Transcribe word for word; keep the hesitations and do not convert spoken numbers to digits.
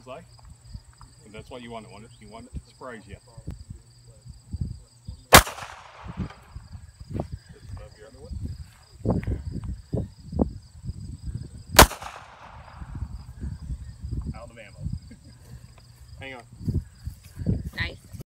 bullseye. And that's what you want. It. You want it to surprise you. Above your other one. Out of ammo. Hang on.